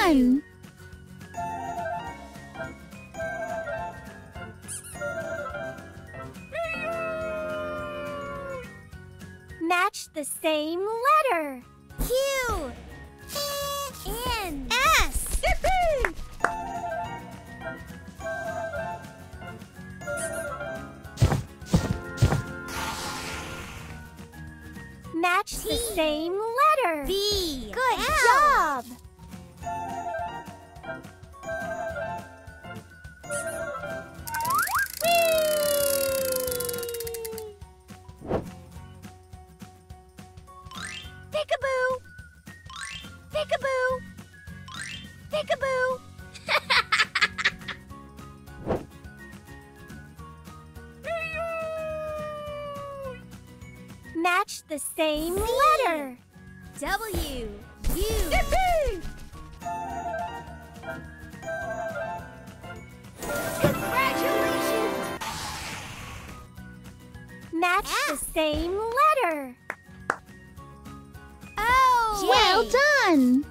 done! Match the same letter. Q. N. S. Yippee! Match the same letter. B. Good L. job. Peekaboo. Peekaboo. Peekaboo. Match the same letter. W. U. Yippee! Congratulations! Match the same letter. O. Well done!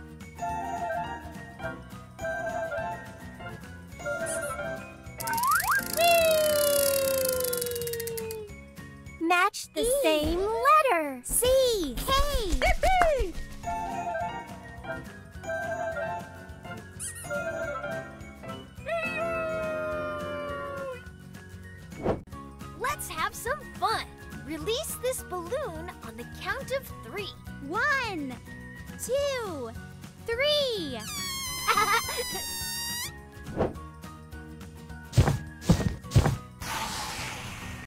Match the E. same letter. C. K. Yippee! Let's have some fun. Release this balloon on the count of 3. 1, 2, 3.